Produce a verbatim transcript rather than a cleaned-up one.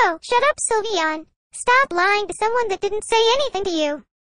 Oh, shut up, Sylveon. Stop lying to someone that didn't say anything to you.